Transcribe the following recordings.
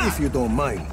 If you don't mind.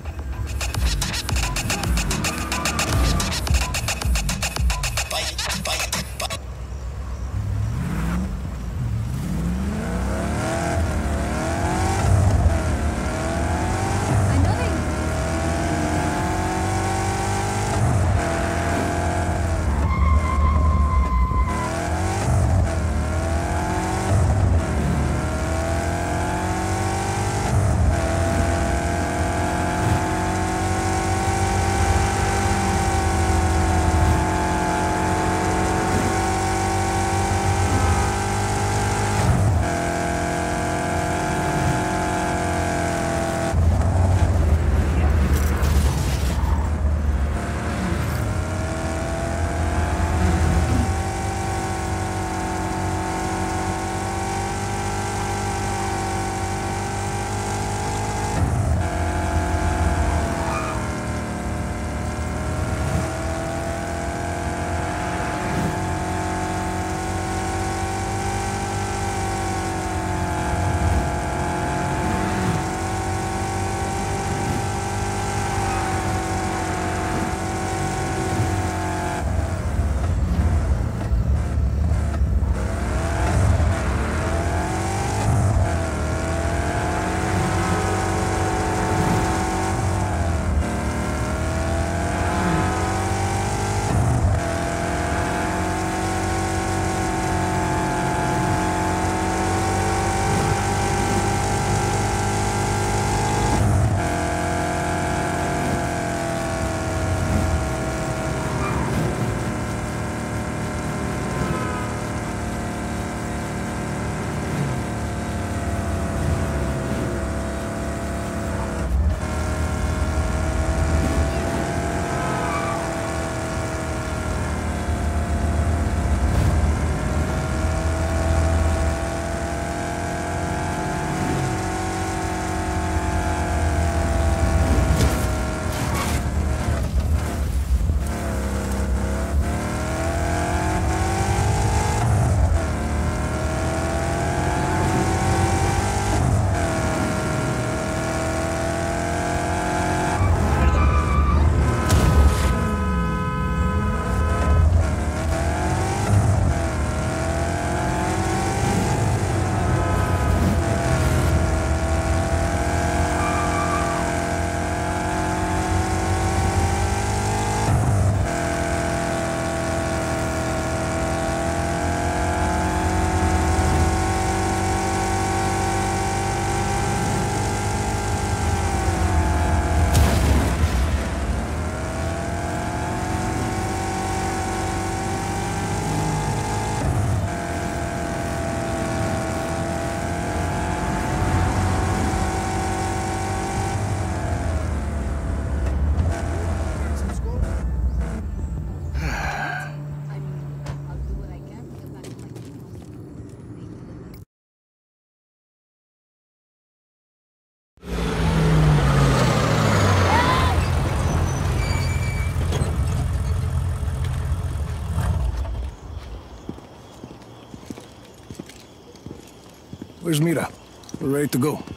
Where's Mira? We're ready to go.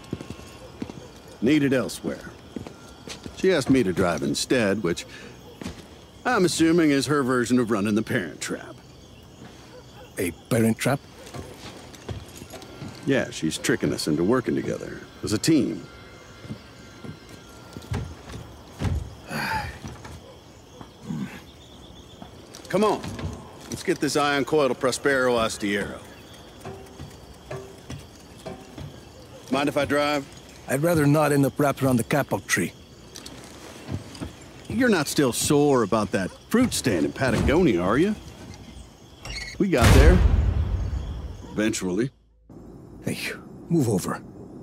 Needed elsewhere. She asked me to drive instead, which I'm assuming is her version of running the Parent Trap. A Parent Trap? Yeah, she's tricking us into working together as a team. Come on. Let's get this ion coil to Prospero Astiero. Mind if I drive? I'd rather not end up wrapped around the capo tree. You're not still sore about that fruit stand in Patagonia, are you? We got there. Eventually. Hey, move over.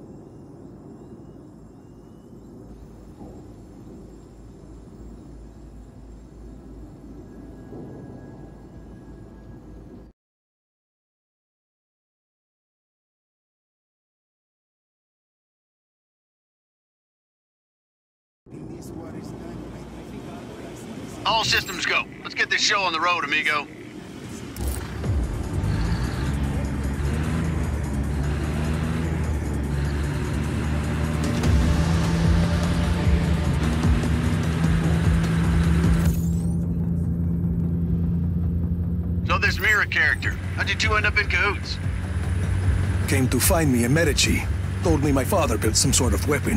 All systems go. Let's get this show on the road, amigo. this Mira character? How'd you two end up in cahoots? Came to find me in Medici. Told me my father built some sort of weapon.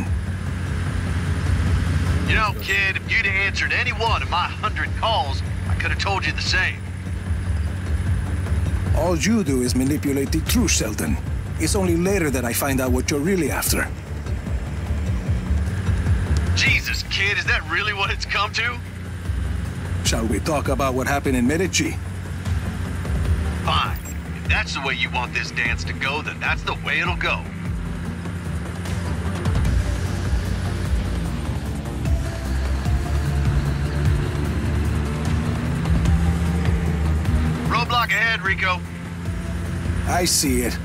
You know, kid, if you'd answered any one of my 100 calls, I could have told you the same. All you do is manipulate the truth, Sheldon. It's only later that I find out what you're really after. Jesus, kid, is that really what it's come to? Shall we talk about what happened in Medici? Fine. If that's the way you want this dance to go, then that's the way it'll go. Roadblock ahead, Rico. I see it.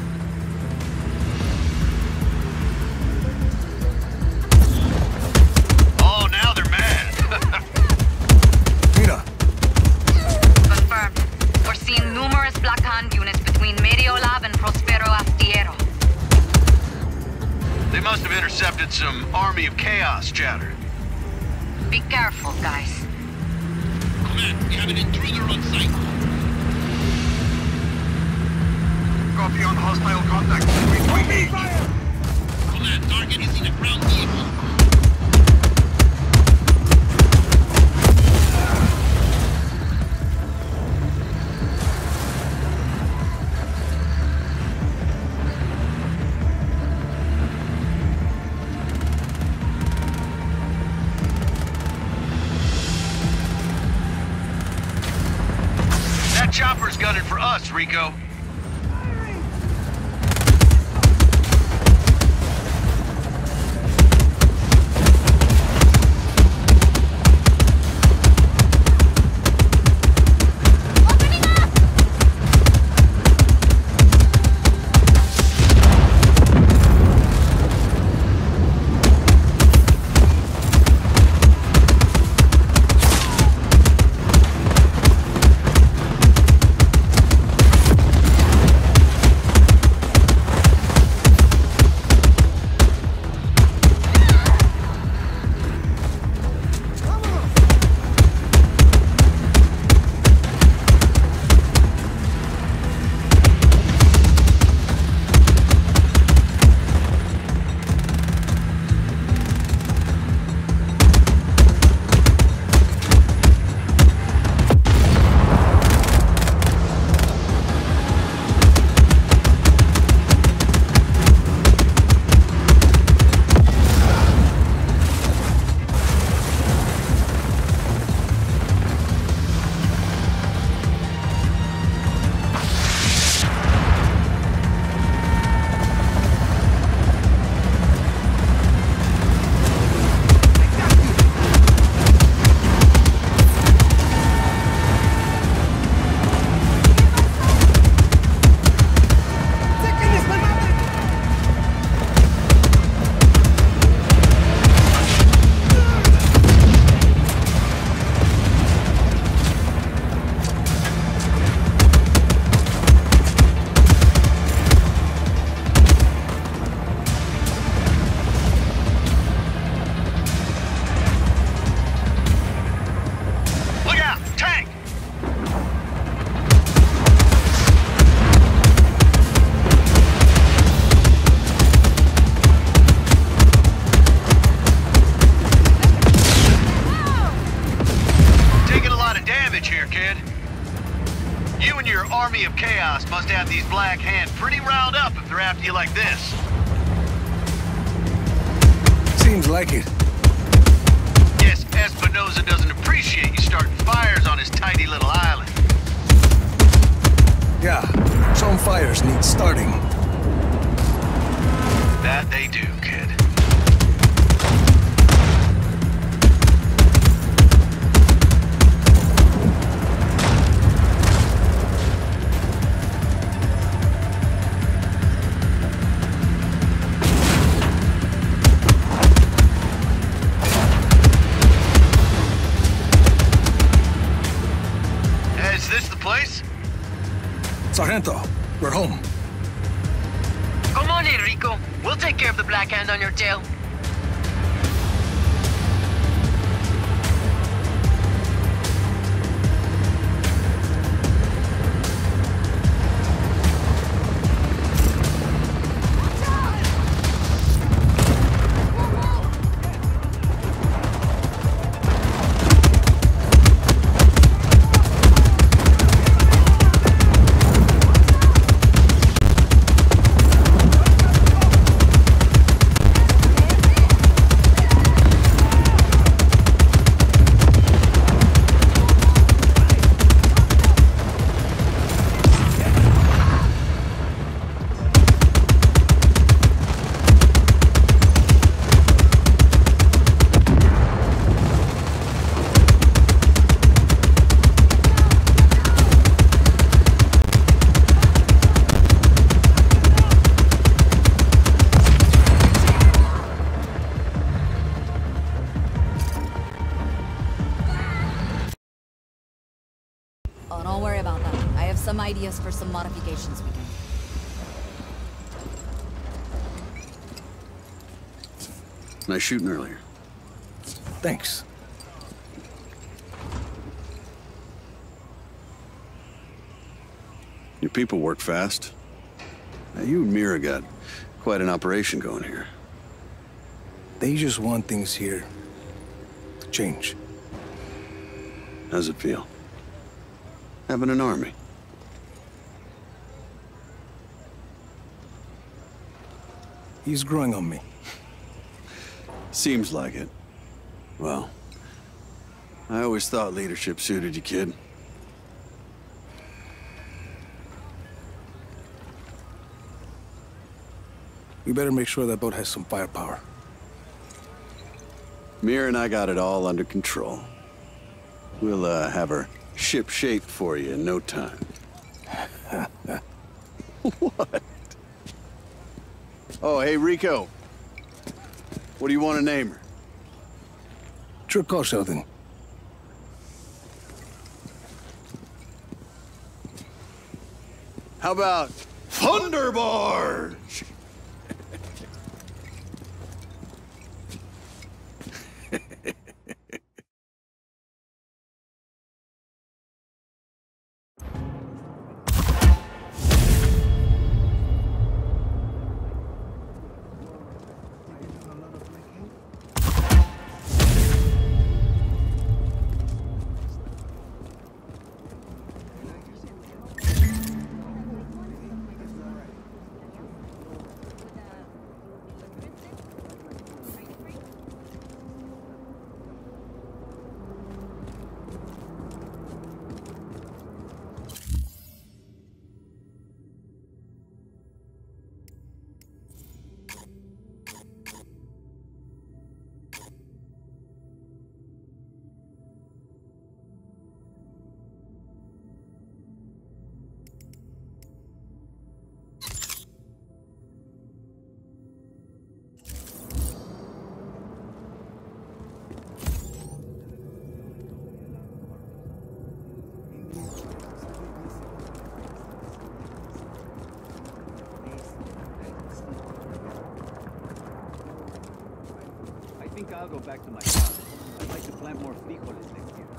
Oh, now they're mad. Mira, Confirmed. We're seeing numerous Black Hand units between Mediolab and Prospero Astillero. They must have intercepted some Army of Chaos chatter. Be careful, guys. Command, we have an intruder on site. Copy on hostile contact. Command, target is in a ground vehicle. That chopper's gunning for us, Rico. Army of Chaos must have these Black Hand pretty riled up if they're after you like this. Seems like it. Guess Espinosa doesn't appreciate you starting fires on his tidy little island. Yeah, some fires need starting. That they do, kid. Is this the place? Sargento, we're home. Come on in, Rico. We'll take care of the Black Hand on your tail. Oh, don't worry about that. I have some ideas for some modifications we can. Nice shooting earlier. Thanks. Your people work fast. Now, you and Mira got quite an operation going here. They just want things here to change. How's it feel? Having an army? He's growing on me. Seems like it. Well, I always thought leadership suited you, kid. We better make sure that boat has some firepower. Mira and I got it all under control. We'll, have her ship shaped for you in no time. What? Oh, hey, Rico. What do you want to name her? Sure call, Sheldon. How about Thunderbarge? I think I'll go back to my farm. I'd like to plant more frijoles next year.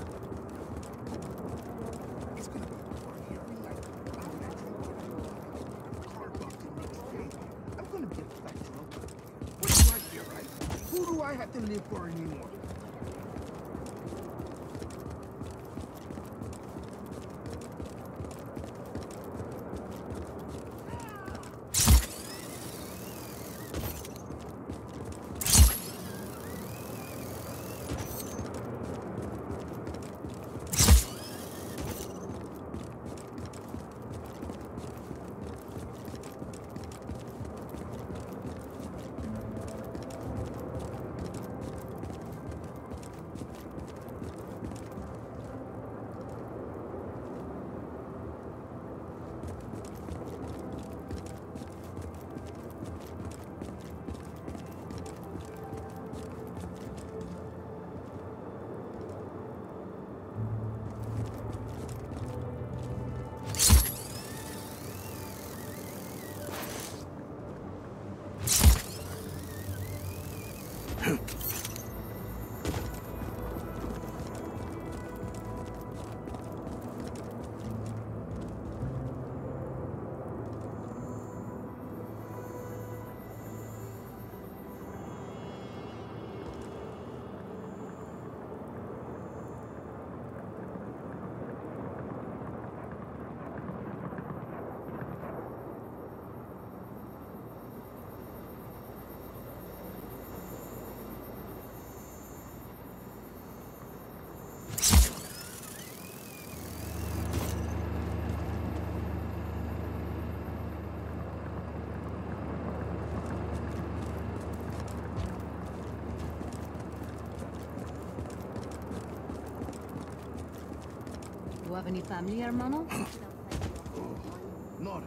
I'm gonna get back to them. What do I feel, right? Who do I have to live for anymore? You have any family, hermano? Not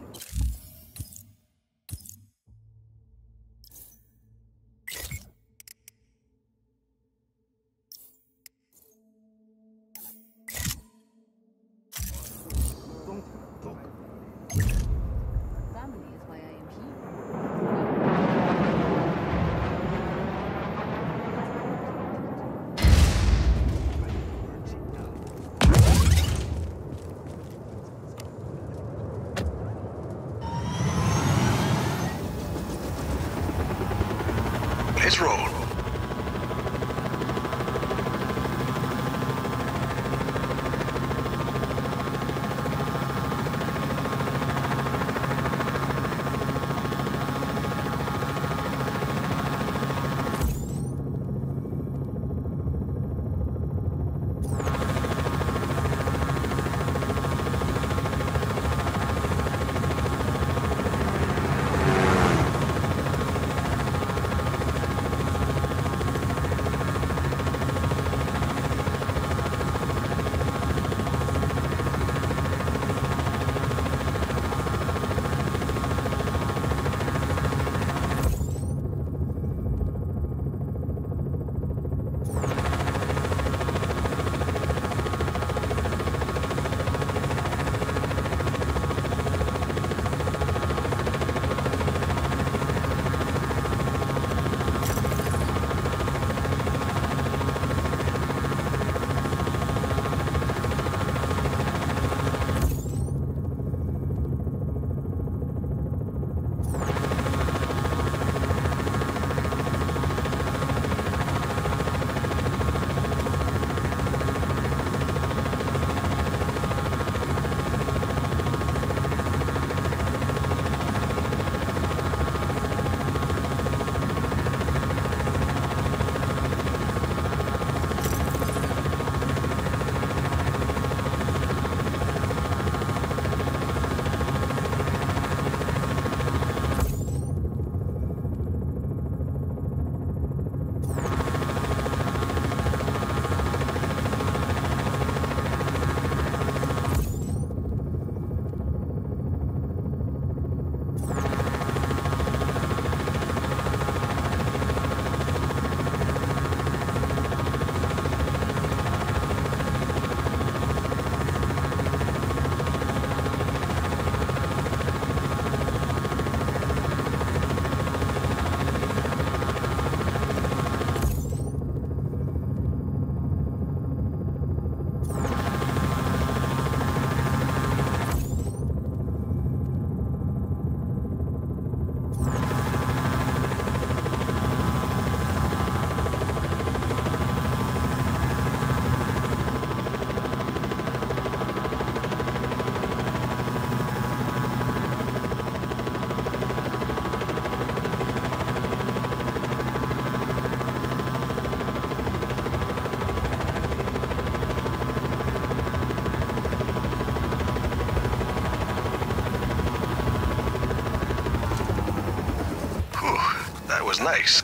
was nice.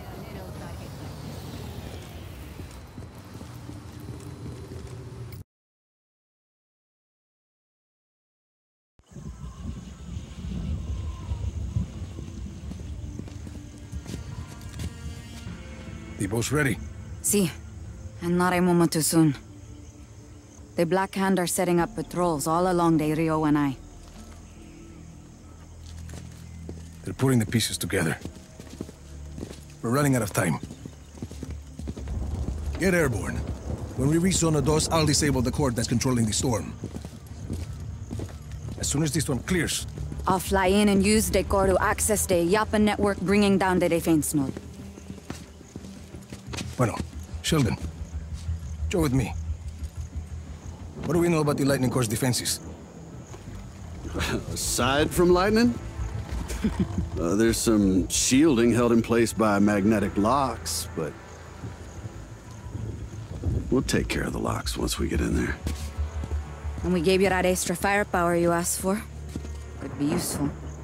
The boat's ready. See, and not a moment too soon. The Black Hand are setting up patrols all along the Rio and I. They're putting the pieces together. We're running out of time. Get airborne. When we reach Zona 2, I'll disable the cord that's controlling the storm. As soon as this one clears... I'll fly in and use the core to access the Yapa network, bringing down the defense node. Bueno, Sheldon. Go with me. What do we know about the Lightning Core's defenses? Aside from lightning? There's some shielding held in place by magnetic locks, but... we'll take care of the locks once we get in there. And we gave you that extra firepower you asked for. Could be useful.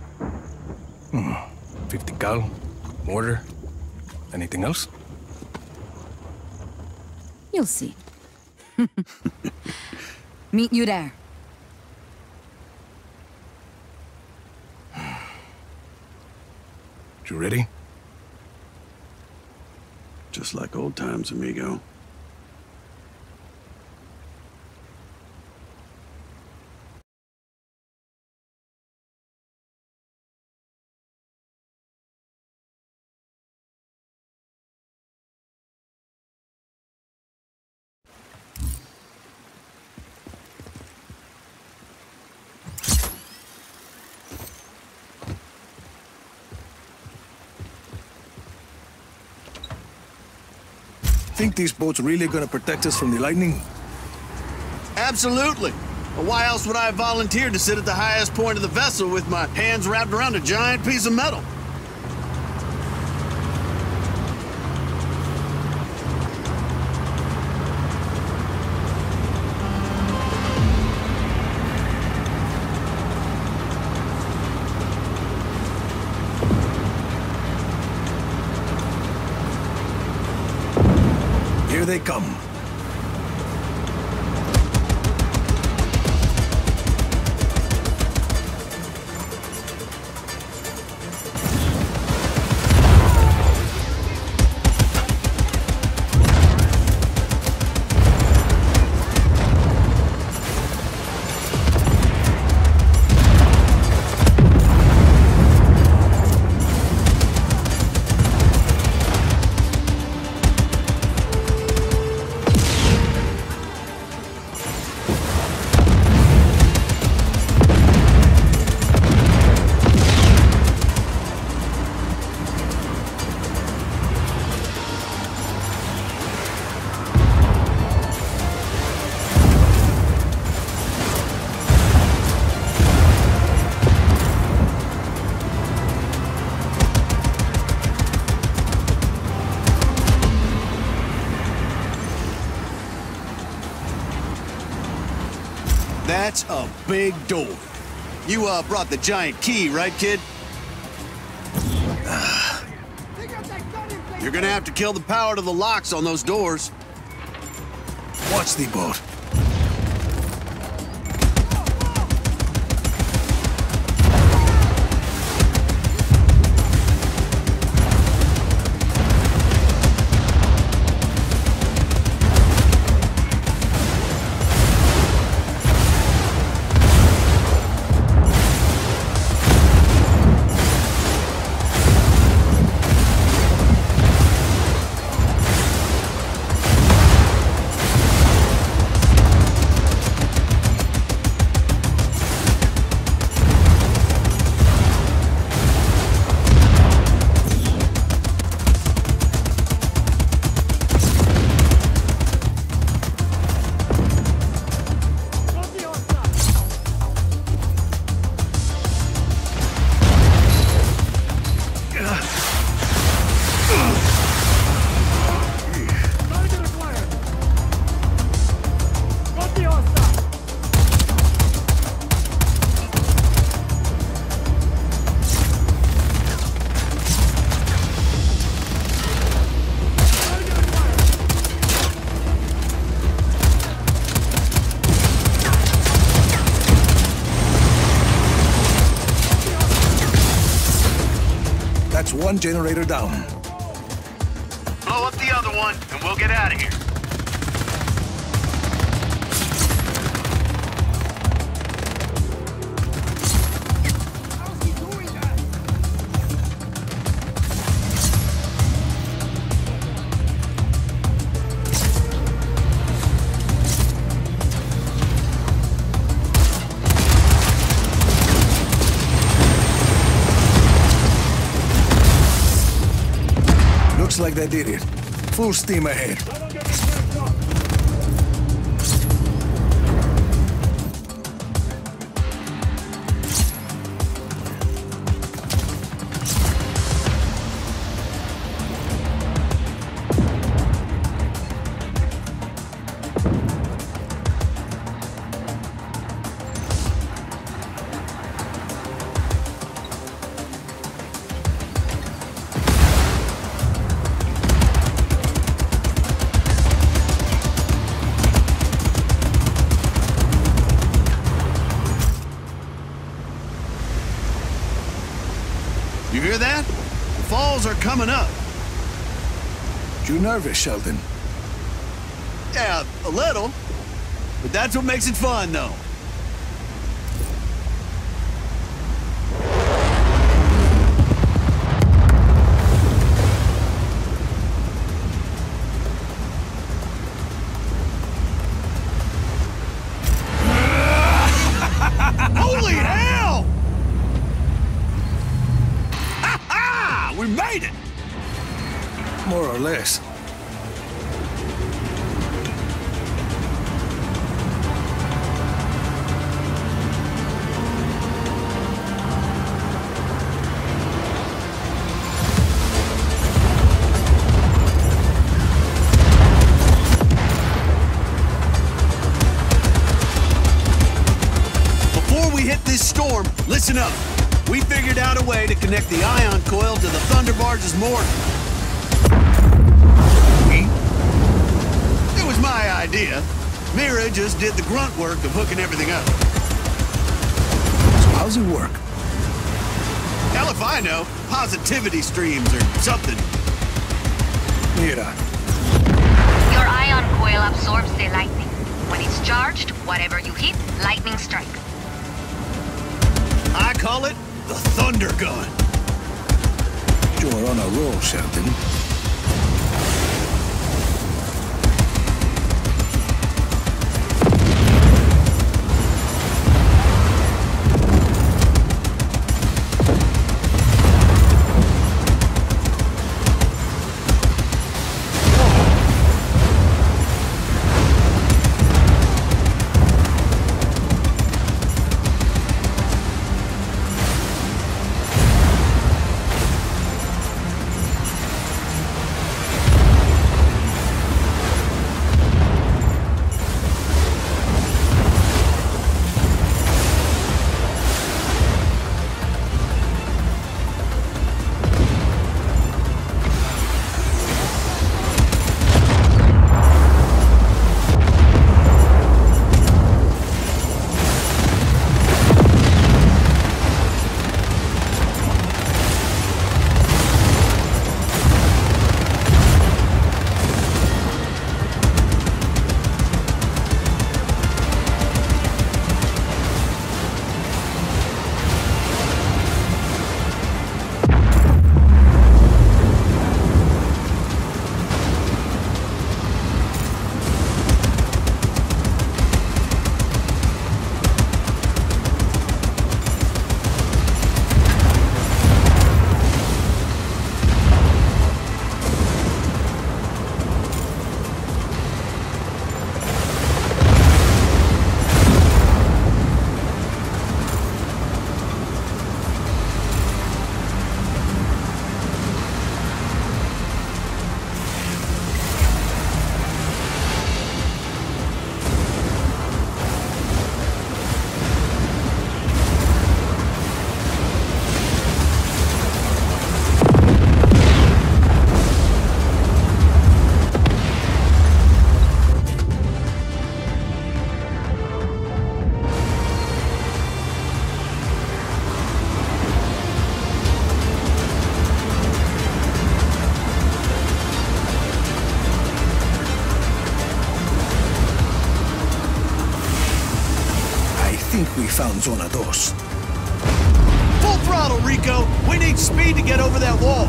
50 cal, mortar, anything else? You'll see. Meet you there. You ready? Just like old times, amigo. Think these boats really gonna protect us from the lightning? Absolutely. Well, why else would I have volunteered to sit at the highest point of the vessel with my hands wrapped around a giant piece of metal? Here they come. That's a big door. You, brought the giant key, right, kid? You're gonna have to kill the power to the locks on those doors. Watch the boat. one generator down. Blow up the other one, and we'll get out of here. How's he doing that? Looks like they did it. Full steam ahead. You hear that? The falls are coming up. You nervous, Sheldon? Yeah, a little. But that's what makes it fun, though. Holy hell! We made it! More or less. Before we hit this storm, listen up. We figured out a way to connect the ion coil to the Thunder Barge's mooring. It was my idea. Mira just did the grunt work of hooking everything up. So how's it work? Hell if I know. Positivity streams or something. Mira, Your ion coil absorbs the lightning. When it's charged, whatever you hit, lightning strike. I call it the Thunder Gun. you're on a roll, Sheldon. We found Zona 2. Full throttle, Rico! We need speed to get over that wall!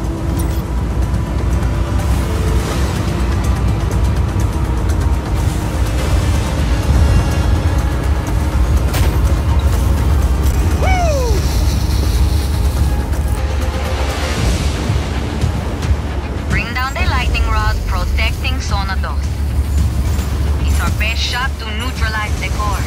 Bring down the lightning rod, protecting Zona 2. It's our best shot to neutralize the core.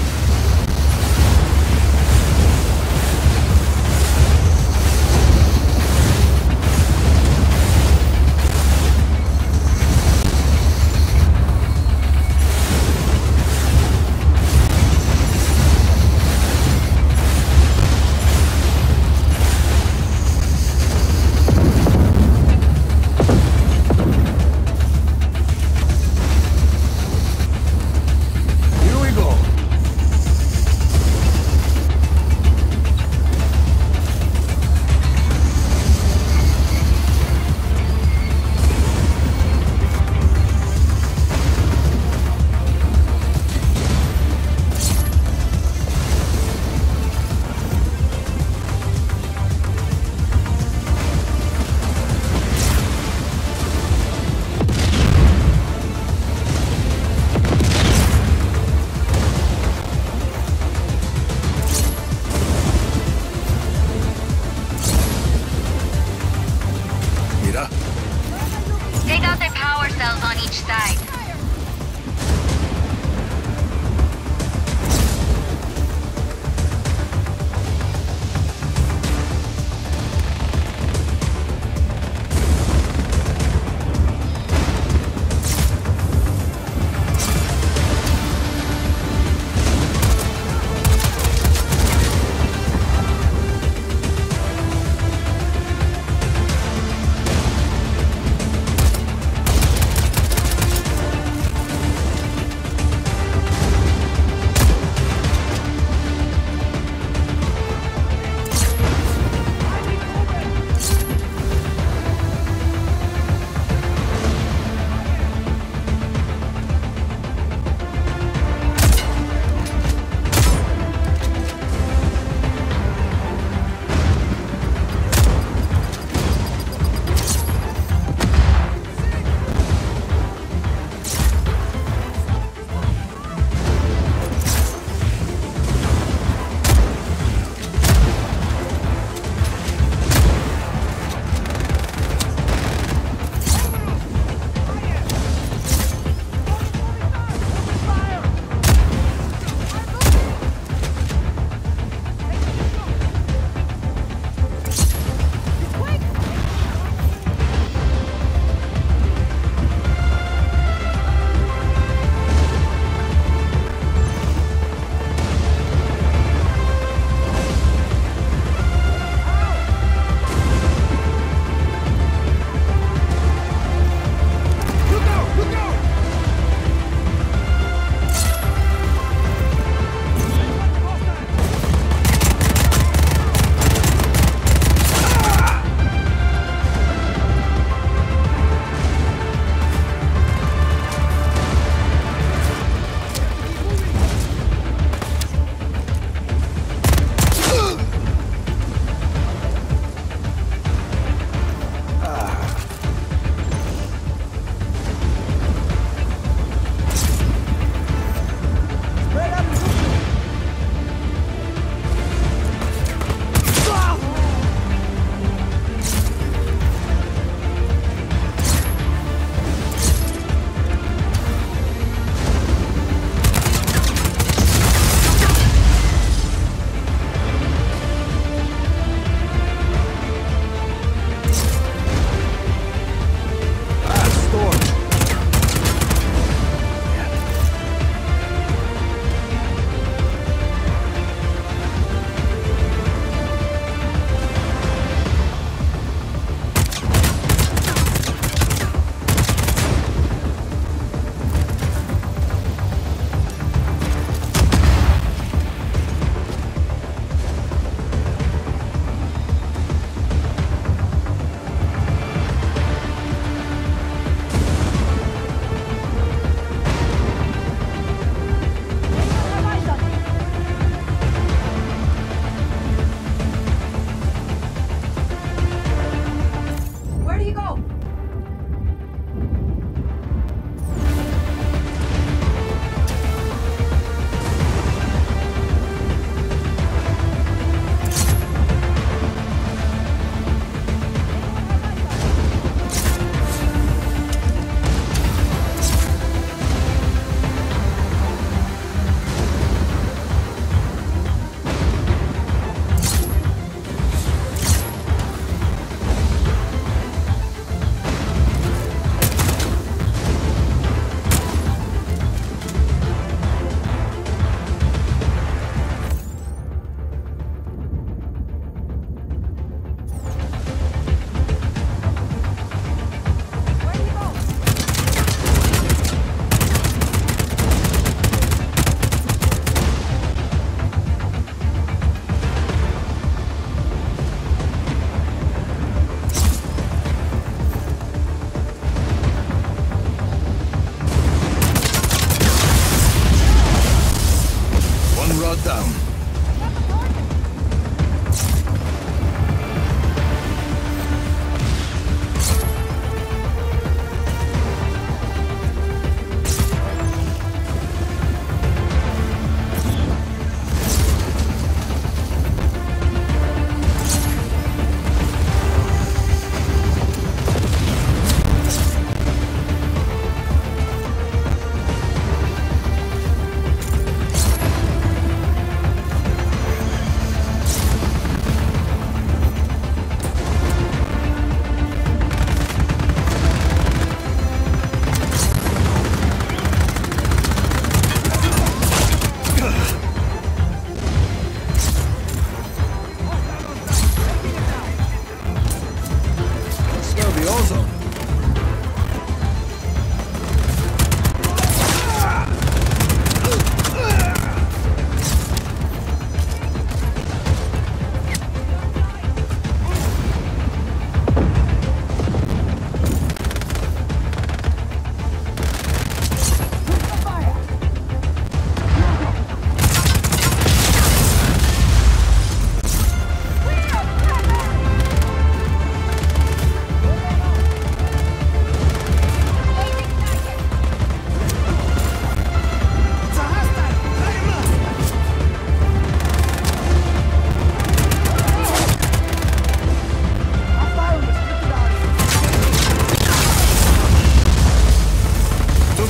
Take out the power cells on each side.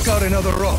Look out another road.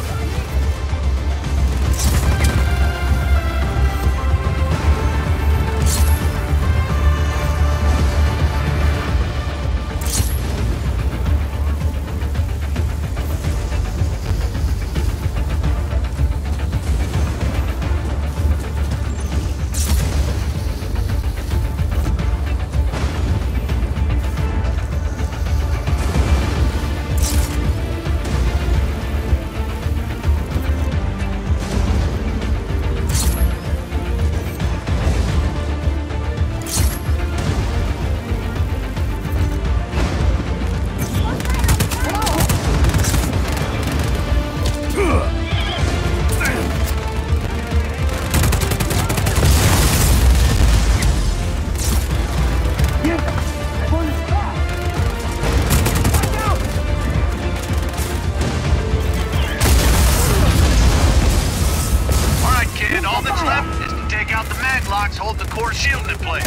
Hold the core shield in place.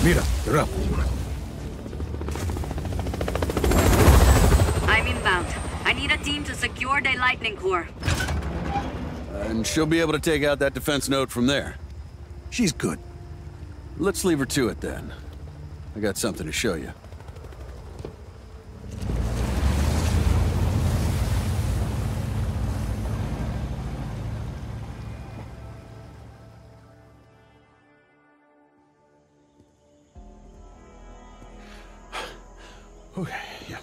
Mira, you're up. I'm inbound. I need a team to secure the lightning core. And she'll be able to take out that defense node from there. She's good. Let's leave her to it then. I got something to show you. Okay, yeah.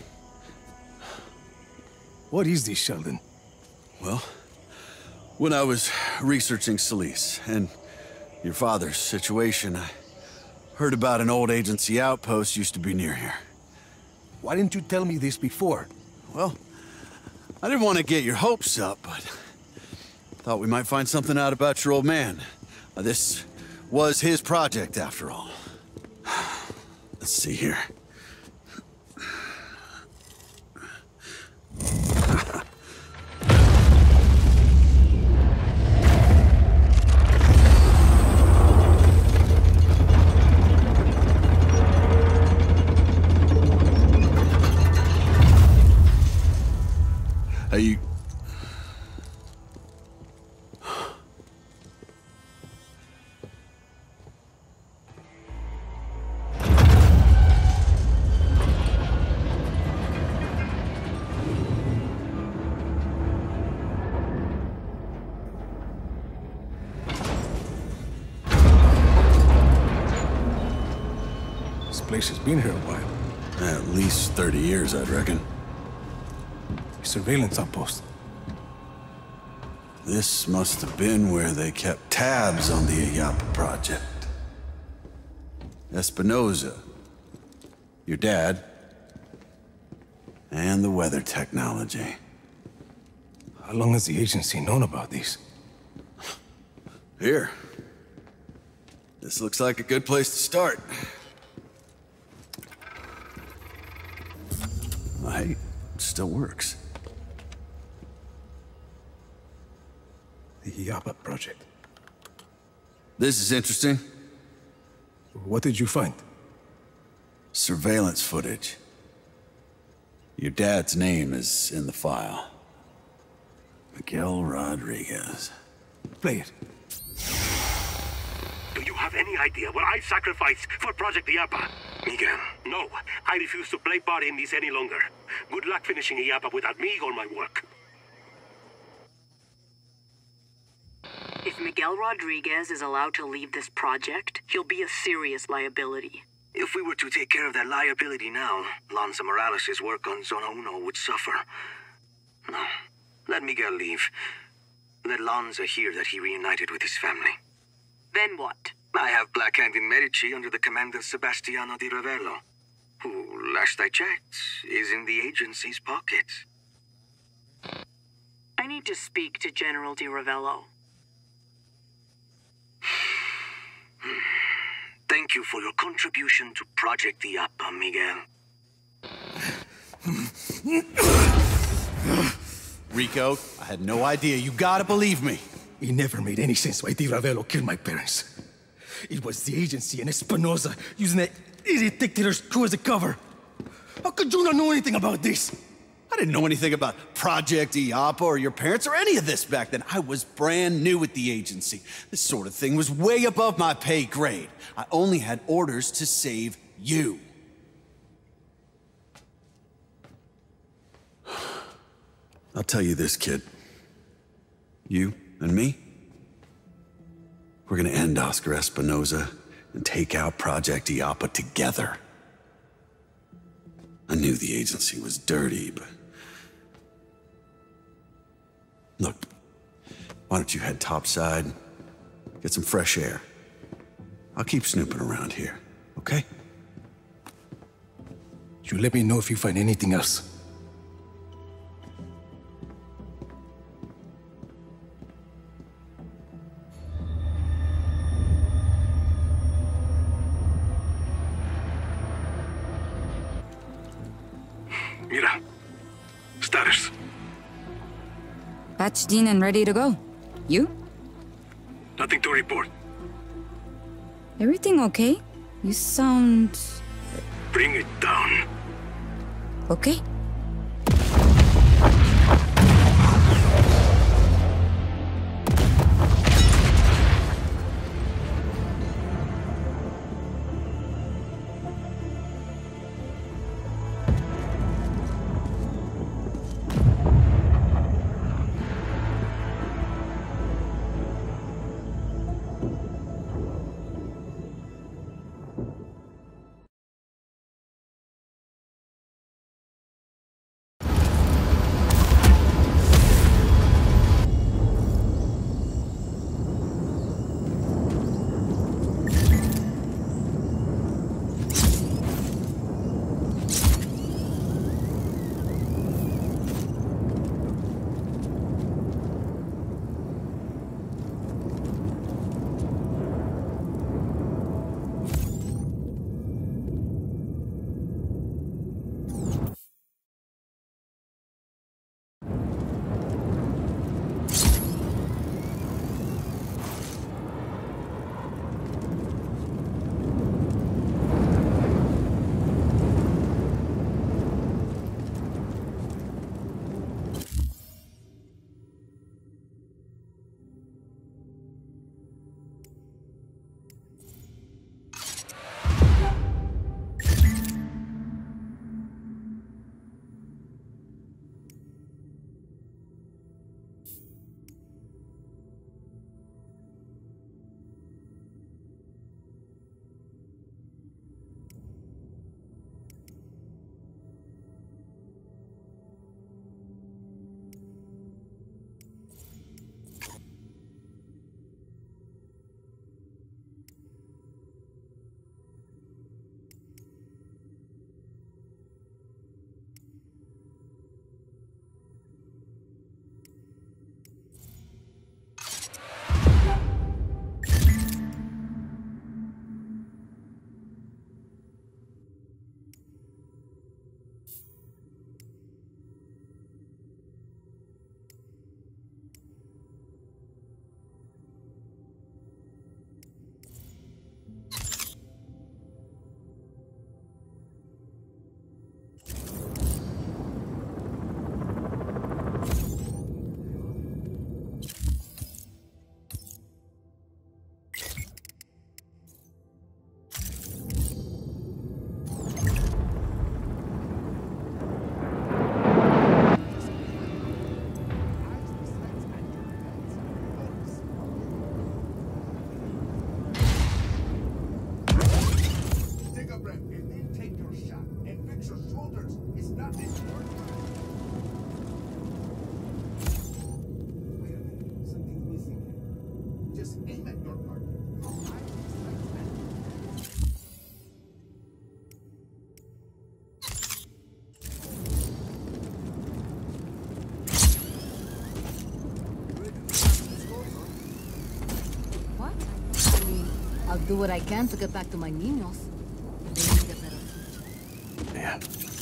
What is this, Sheldon? Well, when I was researching Solis and your father's situation, I heard about an old agency outpost used to be near here. Why didn't you tell me this before? Well, I didn't want to get your hopes up, but thought we might find something out about your old man. This was his project, after all. Let's see here. You... This place has been here a while. At least 30 years, I'd reckon. Surveillance outpost. This must have been where they kept tabs on the Illapa project. Espinosa, your dad, and the weather technology. How long has the agency known about these? Here. This looks like a good place to start. Hey, it still works. The Illapa project. This is interesting. What did you find? Surveillance footage. Your dad's name is in the file. Miguel Rodriguez. Play it. Do you have any idea what I sacrificed for Project Illapa? Miguel, no. I refuse to play part in this any longer. Good luck finishing Illapa without me or my work. If Miguel Rodriguez is allowed to leave this project, he'll be a serious liability. If we were to take care of that liability now, Lanza Morales' work on Zona Uno would suffer. No. Let Miguel leave. Let Lanza hear that he reunited with his family. Then what? I have Black Hand in Medici under the command of Sebastiano Di Ravello, who, last I checked, is in the agency's pocket. I need to speak to General Di Ravello. Thank you for your contribution to Project Illapa, Miguel. Rico, I had no idea. You gotta believe me. It never made any sense why Di Ravello killed my parents. It was the agency and Espinosa using that idiot dictator's crew as a cover. How could you not know anything about this? I didn't know anything about Project Illapa or your parents or any of this back then. I was brand new at the agency. This sort of thing was way above my pay grade. I only had orders to save you. I'll tell you this, kid. You and me, we're gonna end Oscar Espinosa and take out Project Illapa together. I knew the agency was dirty, but... Look, why don't you head topside, get some fresh air. I'll keep snooping around here, okay? You let me know if you find anything else. Mira. Status. Patched in and ready to go. You? Nothing to report. Everything okay? You sound... Bring it down. okay? I'll do what I can to get back to my niños. They need a better future. Yeah.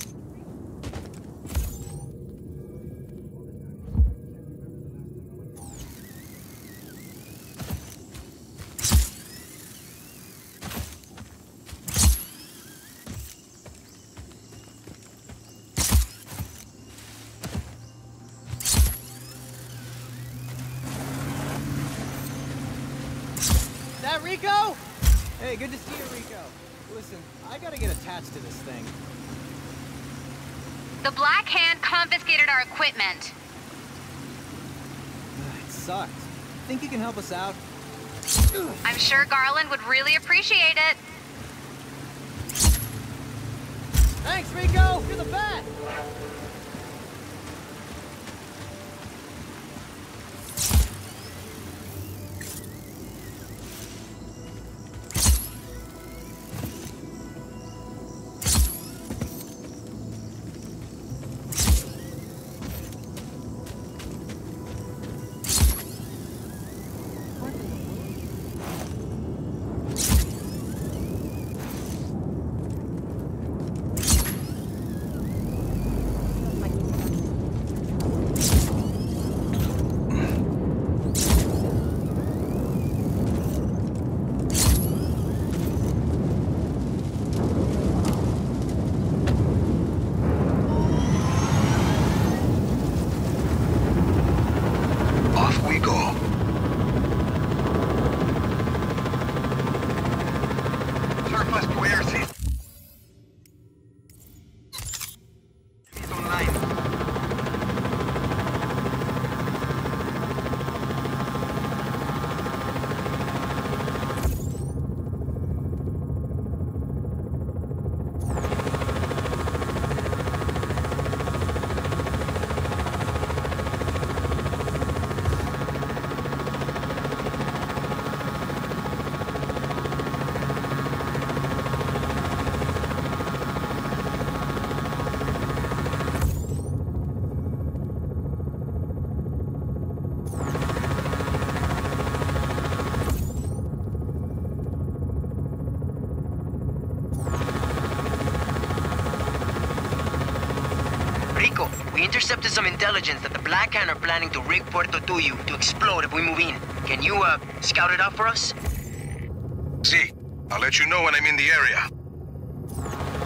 That Rico? Hey, good to see you, Rico. Listen, I gotta get attached to this thing. The Black Hand confiscated our equipment. It sucked. Think you can help us out? I'm sure Garland would really appreciate it. Thanks, Rico! You're the best! Northwest Puerto. He's online. Rico, we intercepted some intelligence that the Black Hand are planning to rig Puerto Tuyo to explode if we move in. Can you, scout it out for us? See, I'll let you know when I'm in the area.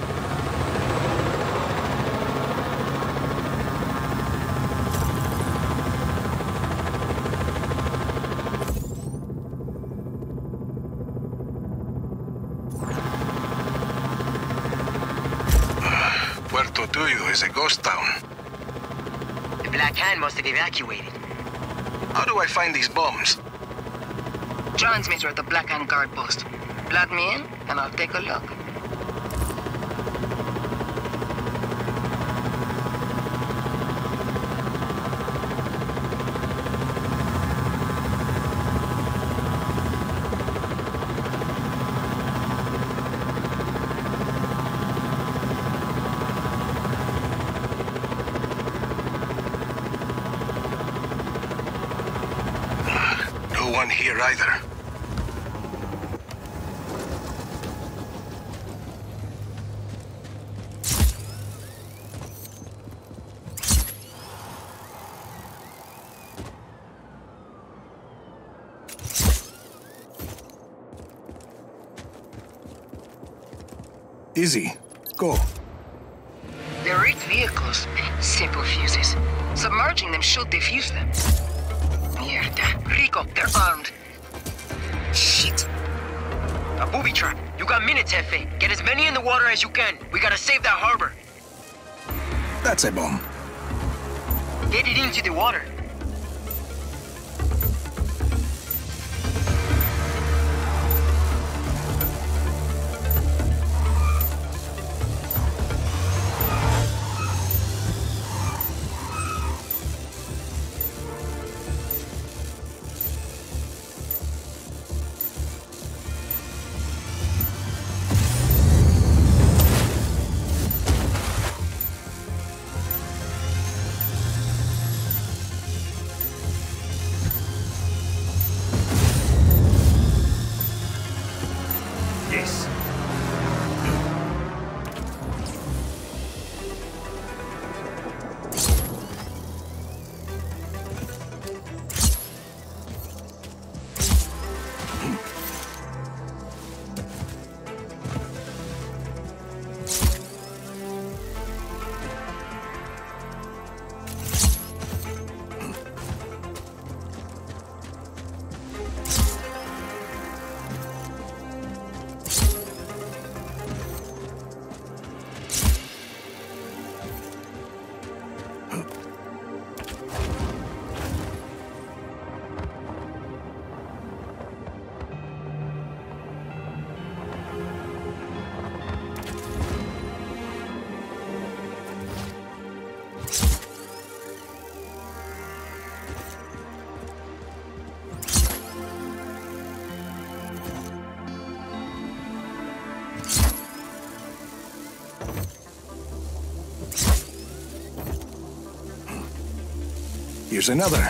Puerto Tuyo is a ghost town. The Black Hand must have evacuated. How do I find these bombs? Transmitter at the Black Hand guard post. Plug me in, and I'll take a look. No one here either. Easy. Go. They're rigged vehicles. Simple fuses. Submerging them should defuse them. Mierda. Rico, they're armed. Shit. A booby trap. You got minutes, Jefe. Get as many in the water as you can. We gotta save that harbor. That's a bomb. Get it into the water. Yes. Here's another.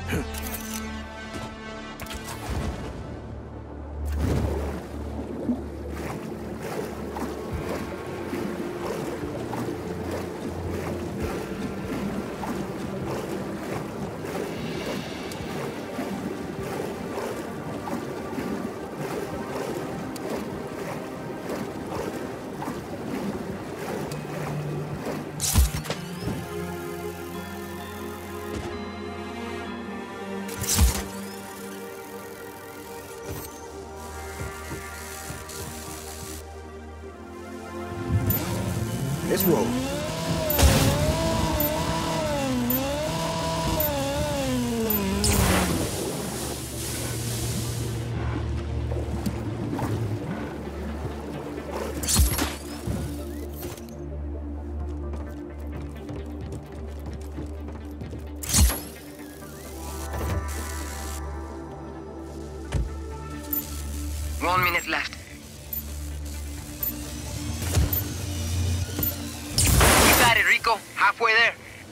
Let's roll. One minute left. You got it, Rico. Halfway there.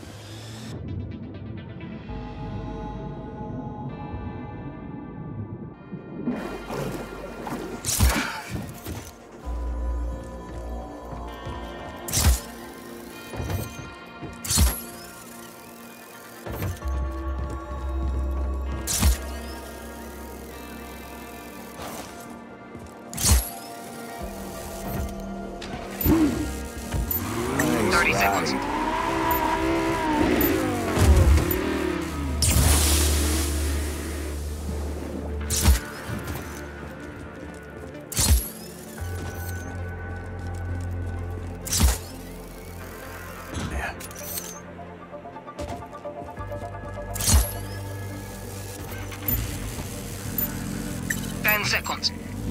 Seconds.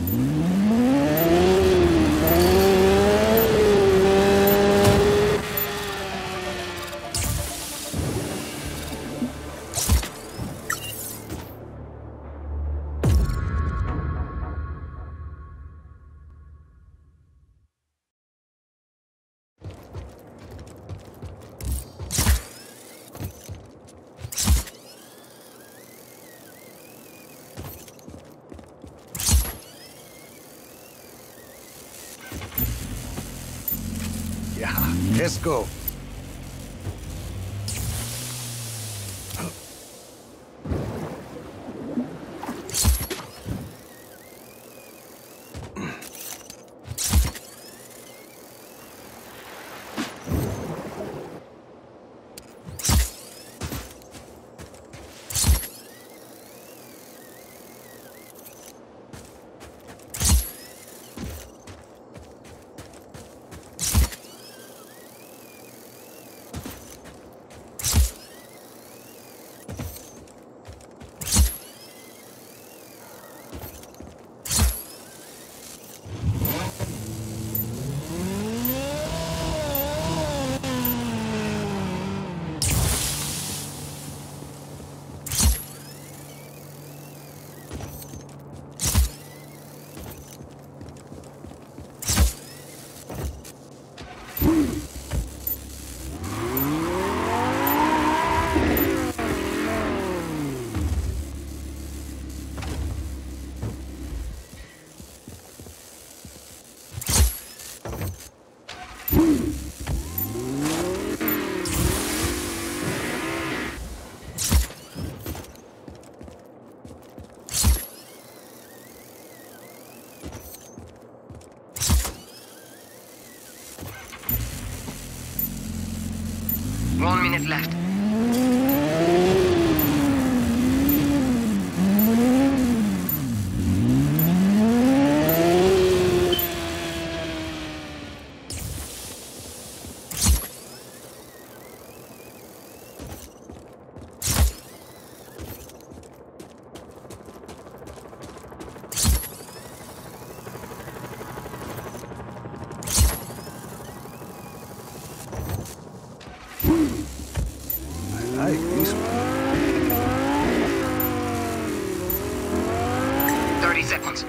Let's go. One minute left. I like this one. 30 seconds.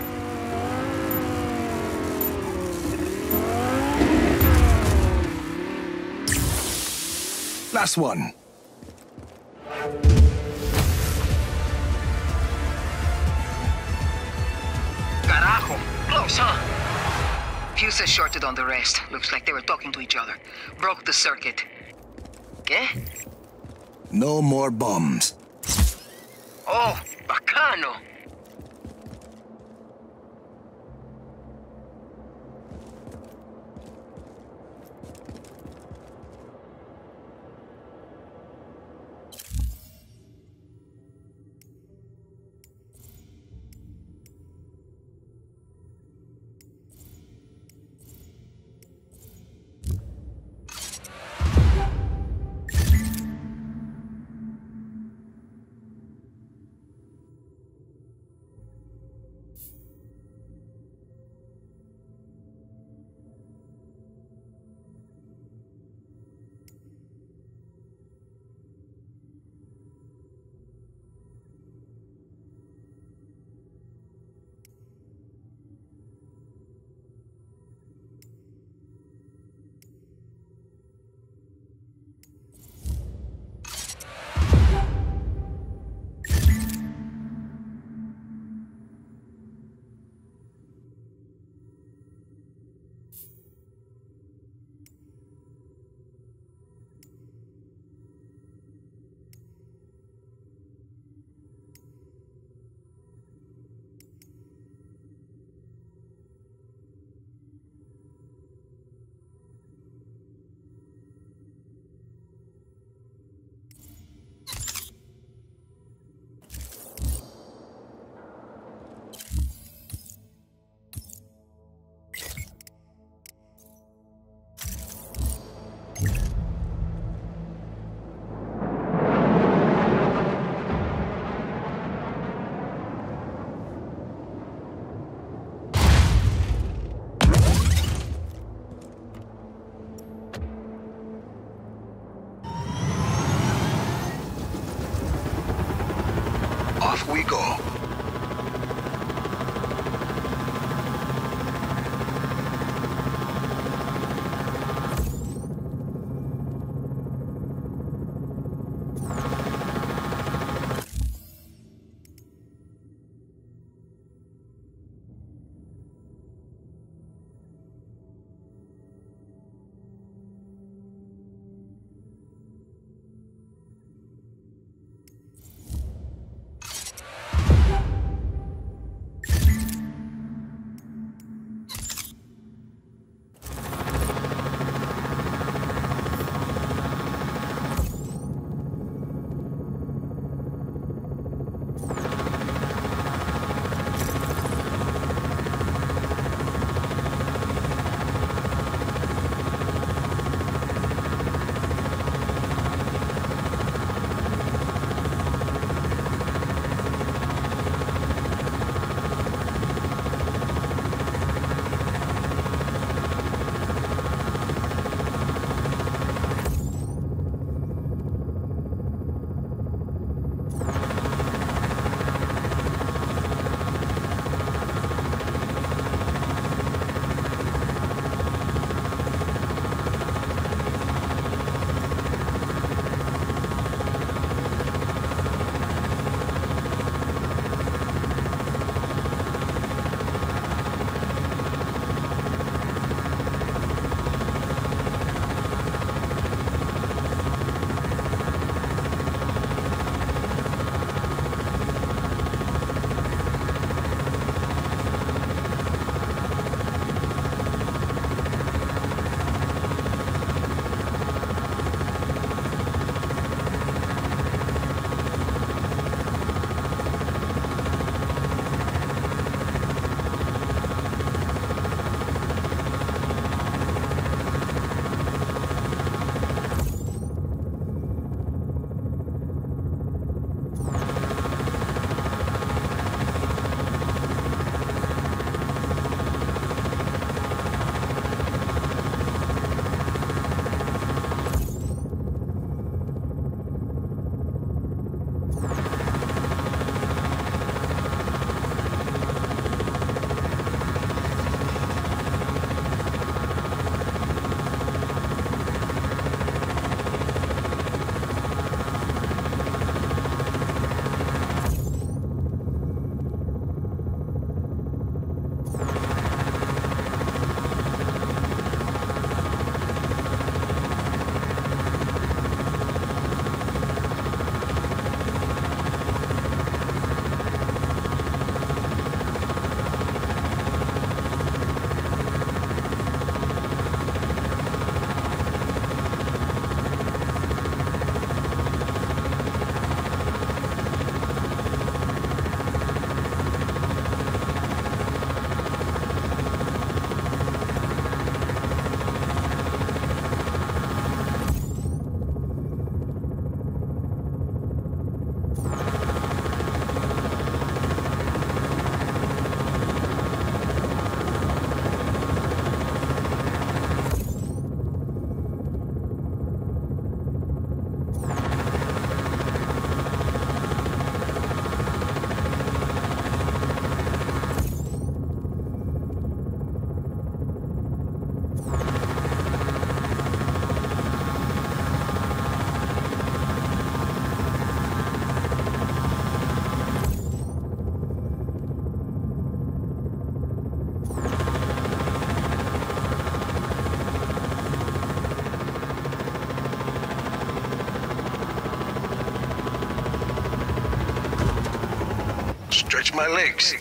Last one. Fuse, huh? Fuse is shorted on the rest. Looks like they were talking to each other. Broke the circuit. ¿Qué? No more bombs. Oh, bacano. Off we go. Stretch my legs.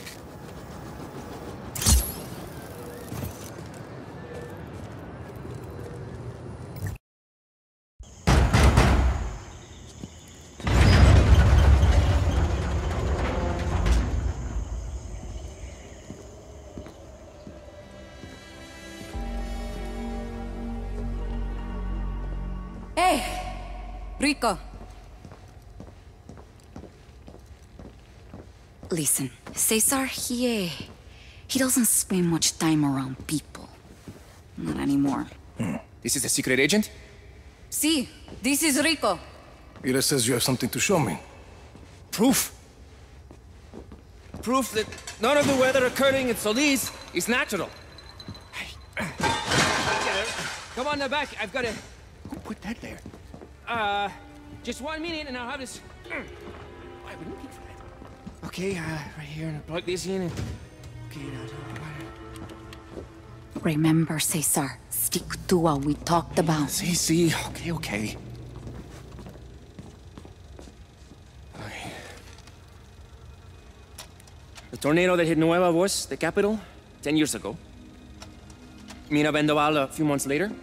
Hey, Rico. Listen, Cesar, he doesn't spend much time around people. Not anymore. This is a secret agent? See, this is Rico. Ira says you have something to show me. Proof? Proof that none of the weather occurring in Solis is natural. Come on now back, I've got to... Who put that there? Just 1 minute and I'll have this... Why, we don't need for that. Okay, right here, and I'll plug this in and... Okay, Remember, Cesar, stick to what we talked about. See, okay. The tornado that hit Nueva Voz, the capital, 10 years ago. Mina Vendaval a few months later.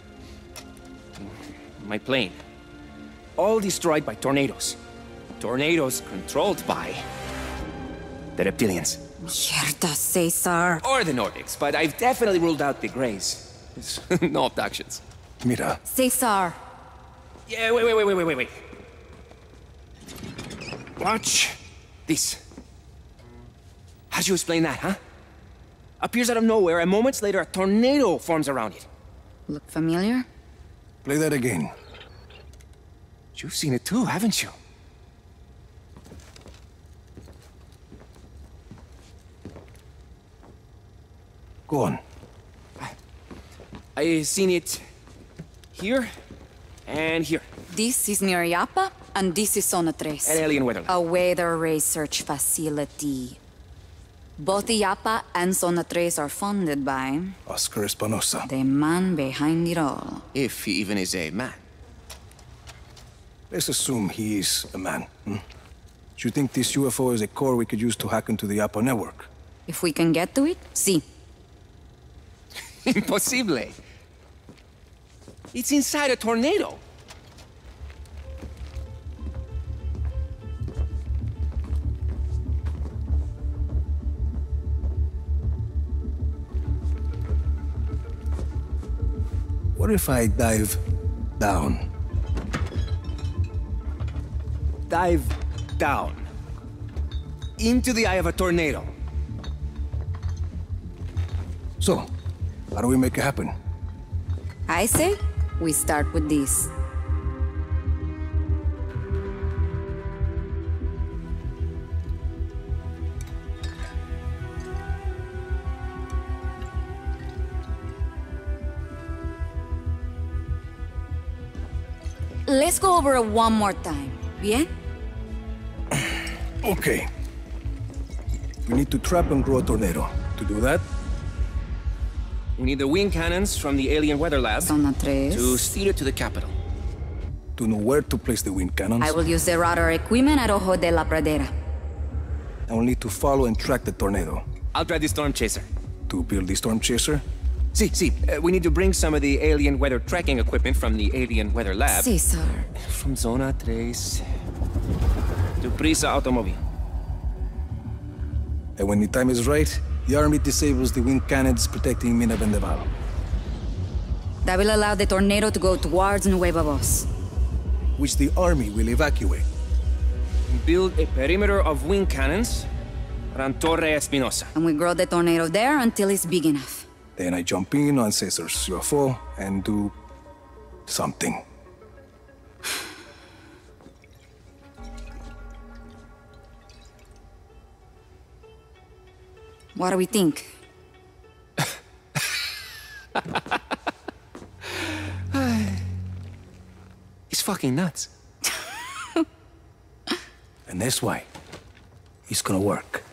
My plane. All destroyed by tornadoes. Tornadoes controlled by... the reptilians. Mierda, Cesar. Or the Nordics, but I've definitely ruled out the Greys. No abductions. Mira. Cesar. Yeah, wait. Watch this. How'd you explain that, huh? Appears out of nowhere, and moments later, a tornado forms around it. Look familiar? Play that again. You've seen it too, haven't you? Go on. I've seen it here and here. This is near Yapa, and this is Zona 3. An alien weather lab. A weather research facility. Both Yapa and Zona 3 are funded by... Oscar Espinosa. The man behind it all. If he even is a man. Let's assume he is a man. Do you think this UFO is a core we could use to hack into the Yapa network? If we can get to it, sí. Imposible. It's inside a tornado. What if I dive down? Dive down. Into the eye of a tornado. So, how do we make it happen? I say, we start with this. Let's go over it one more time, bien? Okay. We need to trap and grow a tornado. To do that, we need the wind cannons from the alien weather lab Zona 3. to steer it to the capital. To know where to place the wind cannons. I will use the radar equipment at Ojo de la Pradera. I will need to follow and track the tornado. I'll drive the storm chaser. To build the storm chaser? See, we need to bring some of the alien weather tracking equipment from the alien weather lab. Cesar. From Zona 3 to Prisa Automobile. And when the time is right, the army disables the wind cannons protecting Mina Vendaval. That will allow the tornado to go towards Nueva Voz. Which the army will evacuate. Build a perimeter of wind cannons around Torre Espinosa. And we grow the tornado there until it's big enough. Then I jump in on Cesar's UFO and do... something. What do we think? He's fucking nuts. And that's why it's gonna work.